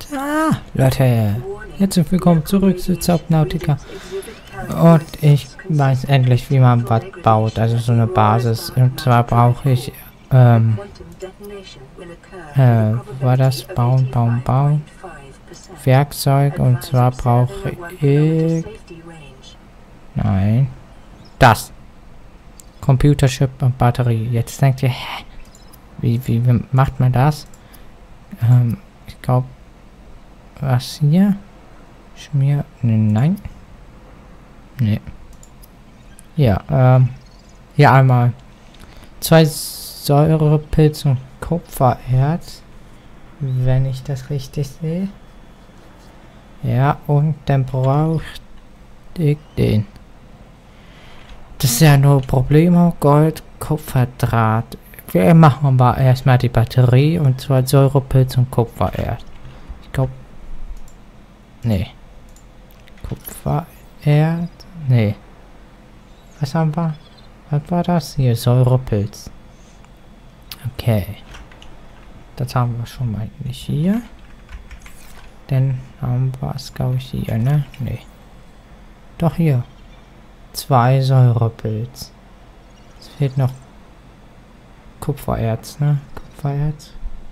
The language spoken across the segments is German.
Leute, herzlich willkommen zurück zu Subnautica. Und ich weiß endlich, wie man was baut, also so eine Basis. Und zwar brauche ich, war das Bauen. Werkzeug, und zwar brauche ich, nein, das. Computerchip und Batterie. Jetzt denkt ihr, hä? Wie macht man das? Ich glaube, was hier? Schmier, nein. Nee. Ja, hier einmal 2 Säurepilze und Kupfererz, wenn ich das richtig sehe. Ja, und dann brauche ich den. Das ist ja nur Probleme. Gold, Kupferdraht. Wir machen aber erstmal die Batterie, und zwar Säurepilz und Kupfererz. Ich glaube. Nee. Kupfererz. Nee. Was haben wir? Was war das? Hier, Säurepilz. Okay. Das haben wir schon mal nicht hier. Dann haben wir es, glaube ich, hier, ne? Nee. Doch hier. 2 Säurepilz. Es fehlt noch Kupfererz, ne? Kupfererz.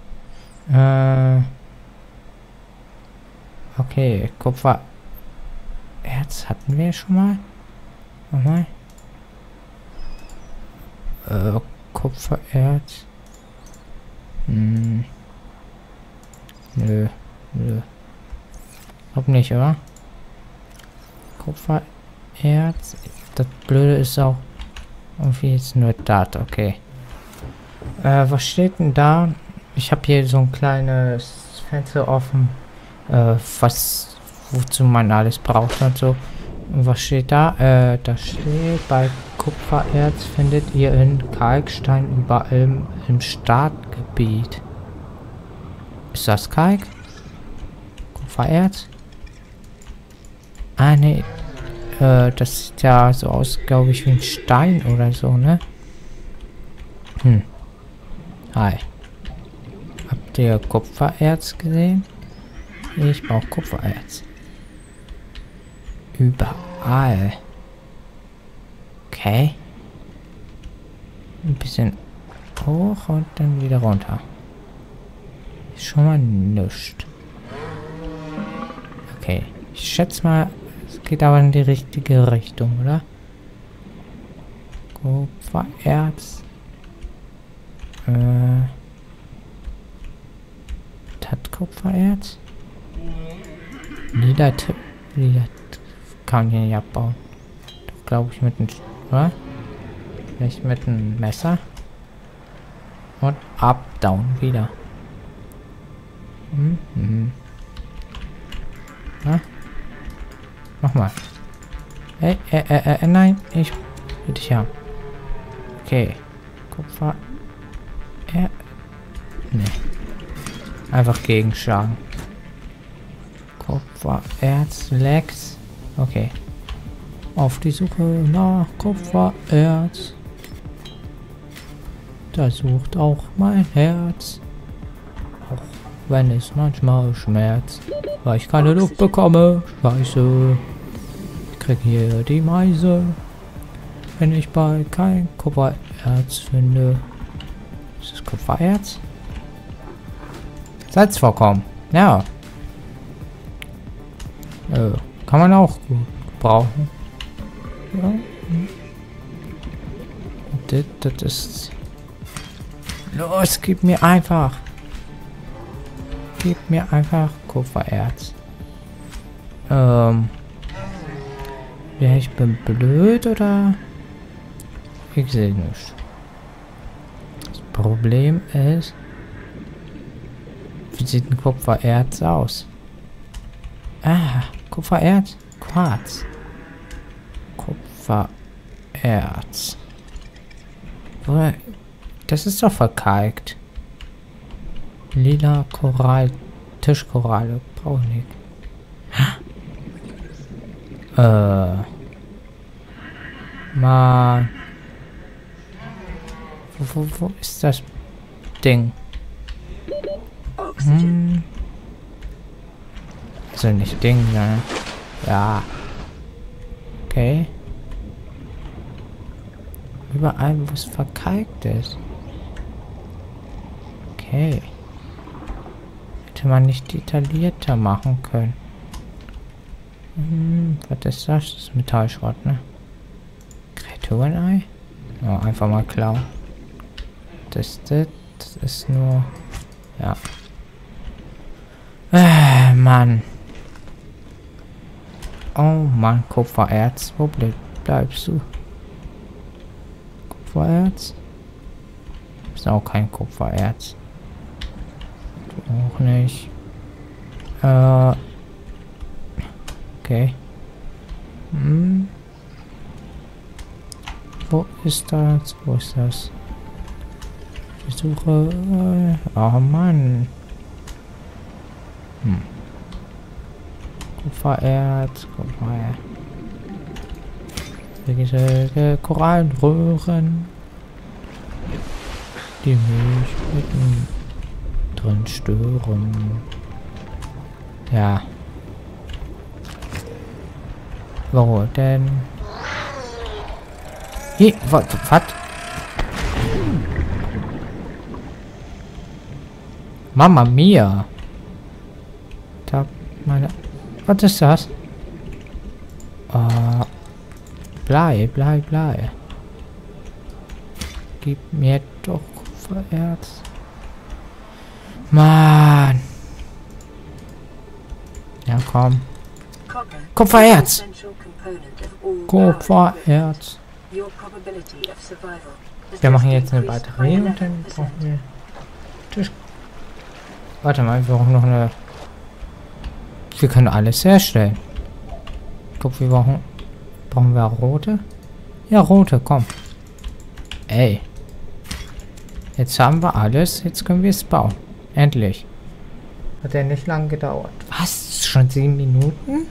Okay, Kupfererz hatten wir schon mal. Nochmal. Kupfererz. Nö. Glaub nicht, oder? Kupfererz. Das Blöde ist auch irgendwie jetzt nur das, okay. Was steht denn da? Ich habe hier so ein kleines Fenster offen, wozu man alles braucht und so. Und was steht da? Da steht, bei Kupfererz findet ihr in Kalkstein überall im Startgebiet. Ist das Kalk? Kupfererz? Ah, ne. Das sieht ja so aus, glaube ich, wie ein Stein oder so, ne? Hi. Habt ihr Kupfererz gesehen? Ich brauche Kupfererz. Überall. Okay. Ein bisschen hoch und dann wieder runter. Ist schon mal nichts. Okay. Ich schätze mal, es geht aber in die richtige Richtung, oder? Kupfererz. Hat Kupfererz? Lila kann ich nicht abbauen. Doch, glaube ich, mit einem, oder? Vielleicht mit einem Messer. Und up, down, wieder. Na? Mach mal. Nein, ich will dich haben. Okay. Kupfer. Nee. Einfach gegenschlagen. Kupfererz, Lex. Okay. Auf die Suche nach Kupfererz. Da sucht auch mein Herz. Auch wenn es manchmal schmerzt, weil ich keine Luft bekomme. Scheiße. Ich krieg hier die Meise. Wenn ich bei kein Kupfererz finde. Ist das Kupfererz? Salzvorkommen. Ja. Kann man auch gut brauchen. Ja. Das ist... Los, gib mir einfach. Gib mir einfach Kupfererz. Ja, ich bin blöd, oder? Ich sehe nicht. Das Problem ist... Wie sieht ein Kupfererz aus? Ah, Kupfererz? Quarz. Kupfererz. Das ist doch verkalkt. Lila Korall. Tischkoralle. Brauche ich nicht. Mann. Wo ist das Ding? Wurzel, nicht Ding, ne? Ja. Okay. Überall, wo es verkalkt ist. Okay. Hätte man nicht detaillierter machen können. Was ist das? Das ist Metallschrott, ne? Kreaturenei? Ja, einfach mal klauen. Das ist nur... Ja. Mann. Oh Mann, Kupfererz. Wo bleibst du? Kupfererz? Ist auch kein Kupfererz. Du auch nicht. Okay. Wo ist das? Wo ist das? Ich suche... Oh Mann. Kupfererz. Welche Korallenröhren. Die Milch mitten drin stören. Ja. Wo denn? Hier, was? Mama mia. Da meine... Was ist das? Blei. Gib mir doch Kupfererz. Mann. Ja, komm. Kupfererz. Kupfererz. Wir machen jetzt eine Batterie und dann brauchen wir... Tisch. Warte mal, wir brauchen noch eine... Wir können alles herstellen. Ich glaube, wir brauchen wir rote? Ja, rote, komm. Ey. Jetzt haben wir alles. Jetzt können wir es bauen. Endlich. Hat ja nicht lange gedauert. Was? Schon 7 Minuten?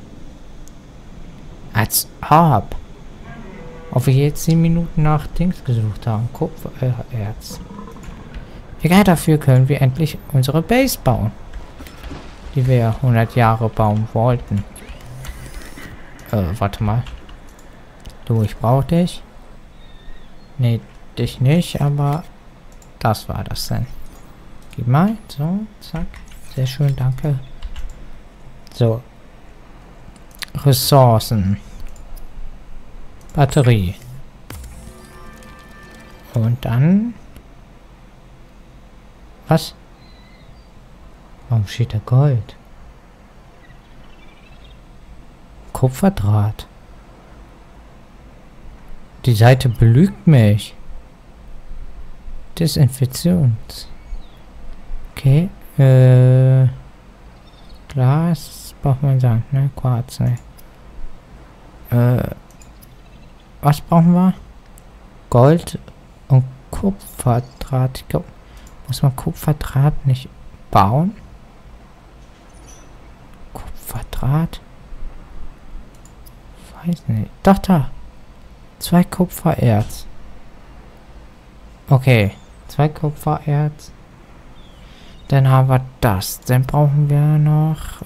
Als ob. Ob wir jetzt 7 Minuten nach Dings gesucht haben. Kupfererz. Egal, dafür können wir endlich unsere Base bauen. Die wir 100 Jahre bauen wollten. Warte mal. Du, ich brauche dich. Nee, dich nicht, aber das war das denn. Gib mal. So, zack. Sehr schön, danke. So. Ressourcen. Batterie. Und dann... Was? Warum steht da Gold? Kupferdraht. Die Seite belügt mich. Desinfektions. Okay. Glas braucht man sagen, ne? Quarz, ne? Was brauchen wir? Gold und Kupferdraht. Ich glaube, muss man Kupferdraht nicht bauen? Kupferdraht? Weiß nicht. Doch, da. 2 Kupfererz. Okay. 2 Kupfererz. Dann haben wir das. Dann brauchen wir noch...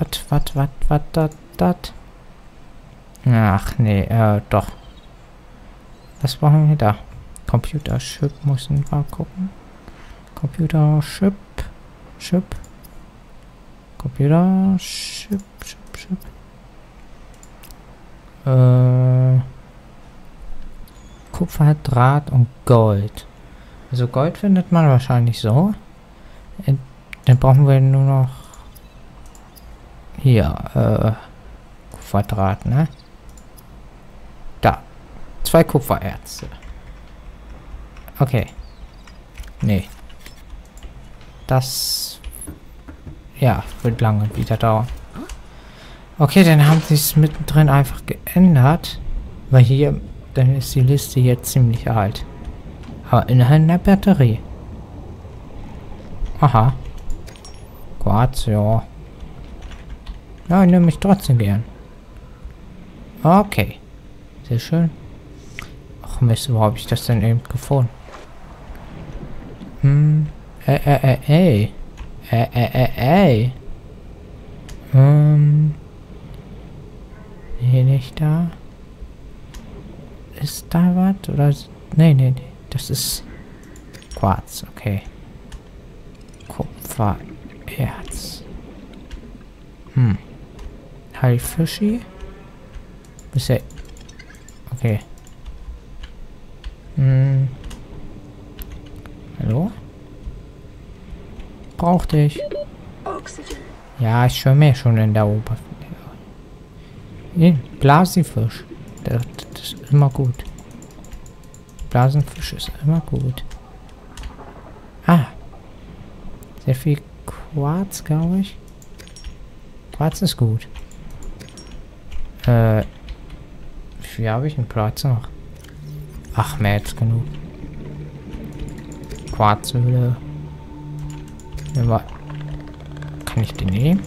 das? Ach, nee, doch. Was brauchen wir da? Computerchip müssen wir gucken. Computerchip. Computerchip. Kupfer, Draht und Gold. Also Gold findet man wahrscheinlich so. Dann brauchen wir nur noch hier Kupferdraht, ne? Da. 2 Kupfererze. Okay. Nee. Das ja, wird lange wieder dauern. Okay, dann haben sie es mittendrin einfach geändert. Weil hier, dann ist die Liste jetzt ziemlich alt. Aber innerhalb der Batterie. Aha. Quarz, ja. Ja, ich nehme mich trotzdem gern. Okay. Sehr schön. Ach Mist, wo habe ich das denn eben gefunden? Nee, nicht da. Ist da was? Oder... Nee. Das ist Quarz, okay. Kupfererz. Haifischi? Bisher... Okay. Hallo? Brauch dich. Ja, ich schwimme schon in der Oberfläche. Blasenfisch. Das ist immer gut. Blasenfisch ist immer gut. Ah. Sehr viel Quarz, glaube ich. Quarz ist gut. Wie viel habe ich einen Platz noch? Ach, mehr als genug. Quarzhöhle. Ja, kann ich die nehmen?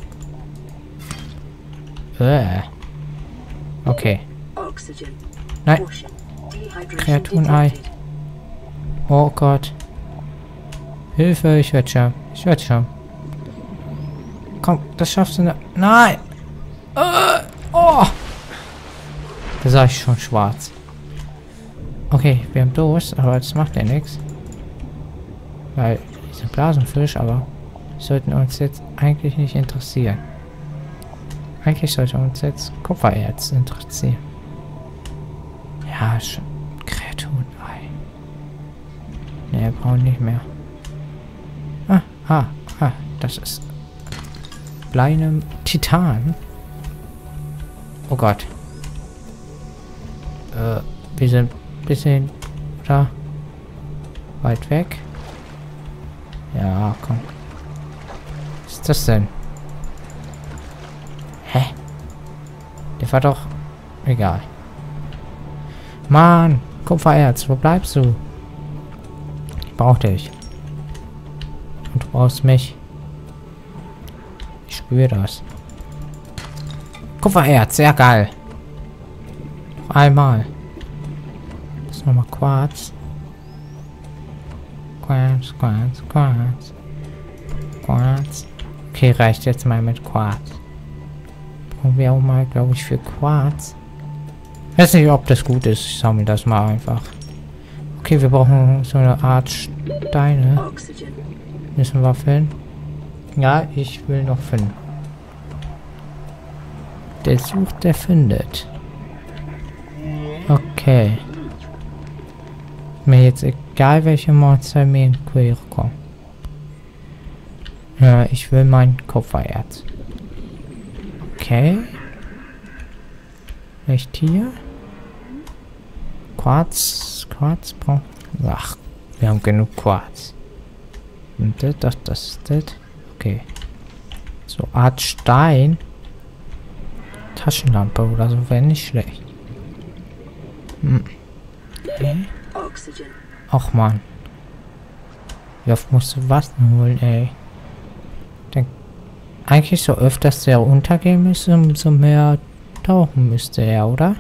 Okay. Nein. Kreaturenei. Oh Gott. Hilfe, ich werde schon. Komm, das schaffst du nicht. Nein! Oh! Da sah ich schon schwarz. Okay, wir haben Durst, aber das macht ja nichts. Weil, diese Blasenfisch, aber sollten uns jetzt eigentlich nicht interessieren. Eigentlich sollte uns jetzt Kupfererz interessieren. Ja, schon. Kreaturenei. Ne, wir brauchen nicht mehr. Das ist Bleinem Titan. Oh Gott. Wir sind ein bisschen da weit weg. Ja, komm. Was ist das denn? Hä? Der war doch... Egal. Mann, Kupfererz, wo bleibst du? Ich brauch dich. Und du brauchst mich. Ich spüre das. Kupfererz, sehr geil. Noch einmal. Das ist nochmal Quarz. Quarz. Okay, reicht jetzt mal mit Quarz. Brauchen wir auch mal, glaube ich, für Quarz. Ich weiß nicht, ob das gut ist. Ich sammle das mal einfach. Okay, wir brauchen so eine Art Steine. Müssen wir finden? Ja, ich will noch finden. Der sucht, der findet. Okay. Mir jetzt egal, welche Monster mir in Quere kommen. Ja, ich will mein Kupfererz. Okay. Nicht hier. Quarz braucht... Ach, wir haben genug Quarz. Und das. Okay. So Art Stein. Taschenlampe oder so wäre nicht schlecht. Okay. Ach man. Wie oft musst du was holen, ey? Denk, eigentlich so öfters der untergehen müsste, umso mehr tauchen müsste er, oder?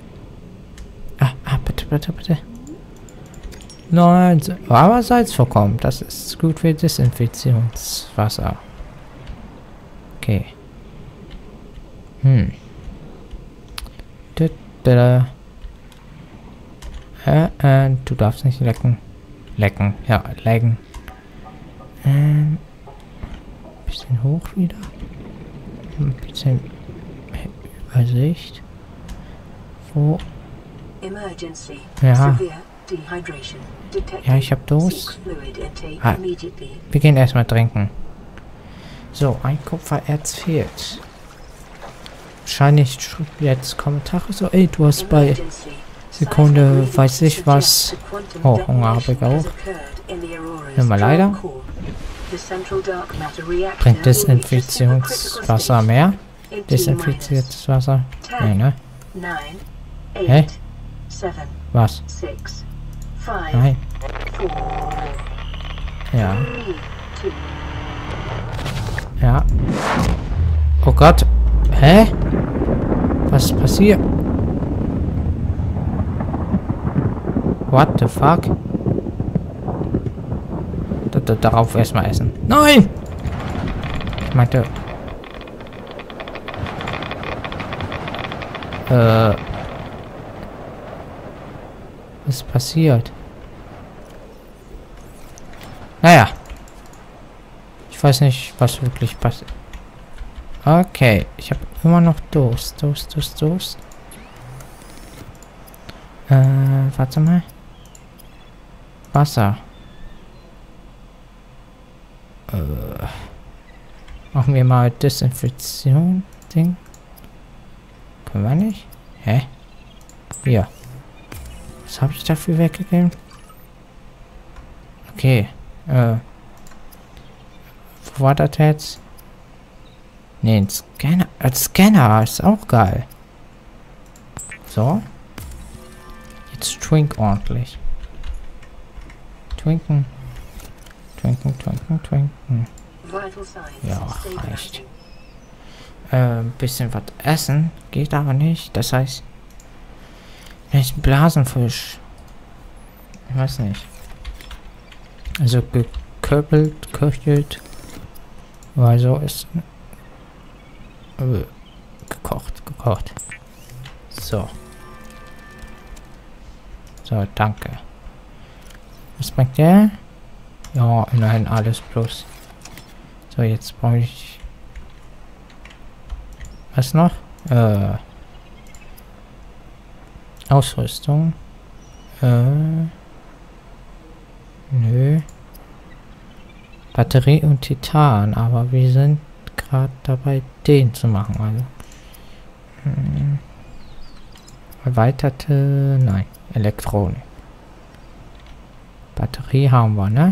Bitte. Nein, aber Salz vorkommen. Das ist gut für Desinfektionswasser. Okay. Du darfst nicht lecken. Ja, lecken. Bisschen hoch wieder. Ein bisschen Übersicht. Wo? Ja. Ja, ich hab Durst. Wir gehen erstmal trinken. So, ein Kupfererz fehlt. Wahrscheinlich jetzt Kommentare so, ey, du hast bei Sekunde, weiß ich was. Oh, Hunger habe ich auch. Nimm mal leider. Bringt Desinfektionswasser mehr? Desinfiziertes Wasser? Nee, ne? Hä? Was? Nein. Ja. Ja. Oh Gott. Hä? Was ist passiert? What the fuck? Darauf erstmal essen. Nein! Ich meinte... Was ist passiert? Naja. Ich weiß nicht, was wirklich passiert. Okay, ich habe immer noch Durst. Warte mal. Wasser. Machen wir mal Desinfektion-Ding. Können wir nicht? Hä? Hier. Was habe ich dafür weggegeben? Okay. Wo war das jetzt? Ne, ein Scanner. Ein Scanner ist auch geil. So. Jetzt trink ordentlich. Twinken. Ja, reicht. Ein bisschen was essen. Geht aber nicht. Das heißt, vielleicht ein Blasenfisch. Ich weiß nicht. Also geköchelt. Weil so ist. Gekocht. So. So, danke. Was bringt der? Ja, immerhin alles plus. So, jetzt brauche ich... Was noch? Ausrüstung. Nö. Batterie und Titan, aber wir sind gerade dabei, den zu machen, also. Erweiterte... Nein. Elektronik. Batterie haben wir, ne?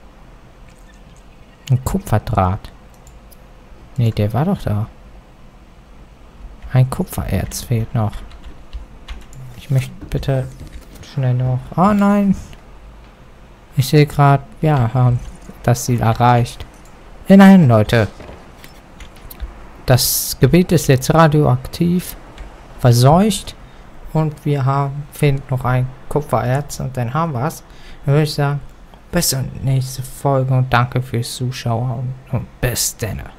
Ein Kupferdraht. Ne, der war doch da. Ein Kupfererz fehlt noch. Ich möchte bitte schnell noch... Oh nein! Ich sehe gerade, ja, haben das Ziel erreicht. Nein, Leute. Das Gebiet ist jetzt radioaktiv verseucht. Und wir finden noch ein Kupfererz und dann haben wir es. Dann würde ich sagen, bis zur nächsten Folge und danke fürs Zuschauen und bis dann.